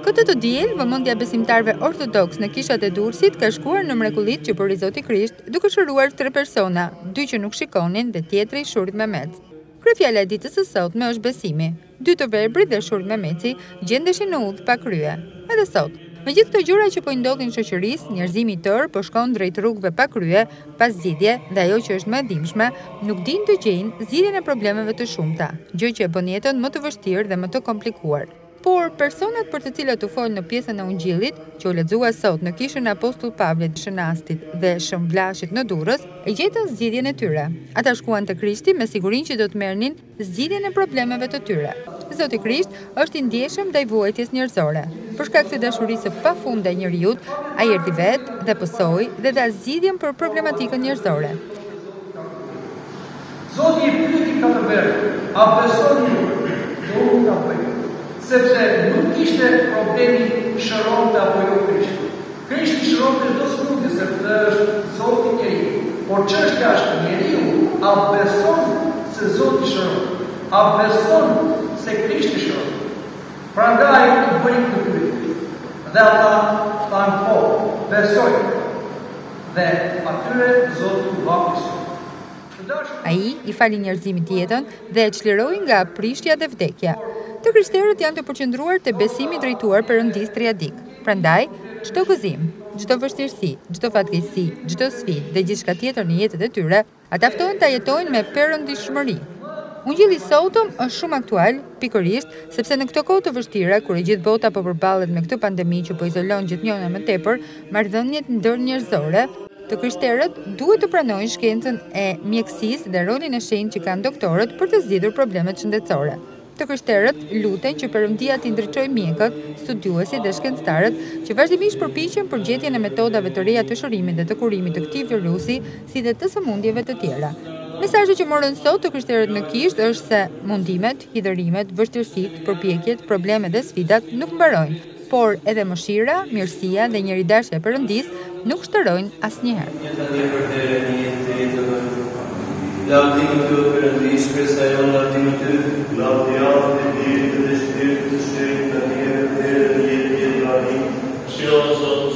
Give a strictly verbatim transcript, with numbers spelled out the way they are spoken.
Këtë të diel, vëmendja besimtarve ortodoks në kishat e Durrësit ka shkuar në mrekullitë që bëri Zoti Krisht, duke shëruar tre persona, dy që nuk shikonin dhe tjetri Shuri Mehmet. Kryefjala e ditës së sotme është besimi. Dy të verbrit dhe Shuri Mehmeti gjendeshin në udhë pa krye. Edhe sot, me gjithë këto gjëra që po i ndodhin shoqërisë, njerëzimi i tërë po shkon drejt rrugëve pa krye, pa zgjidhje, dhe ajo që është më e dhimbshme, nuk din të gjejnë zgjidhjen e problemeve të shumta, gjë që e bën jetën më të vështirë dhe më të komplikuar. Por personat për të cilat u fol në pjesën e Ungjillit, që u lexua sot në kishën e Apostull Pavlit, Shënastit dhe Shëmbllashit në Durrës, e gjetën zgjidhjen e tyre. Ata shkuan te Krishti me sigurinë që do të merrnin zgjidhjen e problemeve të tyre. Zoti Krisht është i ndjeshëm ndaj vuajtjes njerëzore. Për shkak të dashurisë së pafundme e njerëzit, ai erdhi vetë dhe pësoi dhe dha zgjidhjen për problematikën njerëzore. Zoti i pyeti këtë verë, a besoni ju? Do unë ta bëj. Sepse nuk ishte problemi shëronte apo jo Krishti. Krishti shëronte çdo smundje, sepse është Zoti i njeriu. Por çështja është njeriu, a beson se Zoti shëron? A beson se Krishti shëron? Prandaj i bëri këtë pyetje. Dhe ata thanë po, besoj. Dhe atyre Zoti u baptizoi. Ai i fali njerëzimit jetën dhe e çliroi nga prishja dhe vdekja. Të krishterët janë të përqendruar te besimi drejtuar Perëndis triadik. Prandaj, çdo gëzim, çdo vështirësi, çdo fatkeqësi, çdo sfidë dhe gjithçka tjetër në jetën e tyre, ata ftohen ta jetojnë me perëndishmëri. Ungjilli i sotëm është shumë aktual, pikërisht sepse në këto kohë të vështira, kur e gjithë bota po përballet me këtë pandemi që po izolon gjithnjëna më tepër marrëdhëniet ndërnjerëzore, të krishterët duhet të pranojnë shkencën e mjekësisë dhe rolin e shenjtë që kanë doktorët për të zgjidhur problemet shëndetësore. Të krishterët luten që Perëndia t'i ndriçojë mjekët, studiuesit dhe shkencëtarët që vazhdimisht përpiqen për gjetjen e metodave të reja të shërimit dhe të kurimit të këtij virusi, si dhe të sëmundjeve të tjera. Mesazhi që morën sot të krishterët në Kisht është se mundimet, hidhërimet, vështirësitë, përpjekjet, problemet dhe sfidat nuk mbarojnë, por edhe mëshira, mirësia dhe njeridashja e Perëndis nuk shterojnë asnjëherë. Laudimu të Perëndis, kresa jonë, laudimu të, laudiat e mirë të dhe shtirë të shenjtë të njërë të njërë të jetë jetë laudim. Shio sot